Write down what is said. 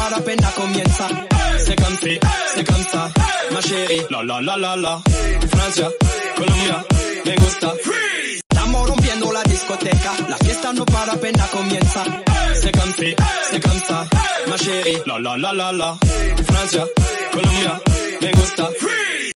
para apenas comienza. C'est comme ça, ma chérie. La la la la la. Francia, Colombia, me gusta. Freeze. Estamos rompiendo la discoteca. La fiesta no para apenas comienza. C'est comme ça, ma chérie. La la la la la. Francia, Colombia, me gusta. Freeze.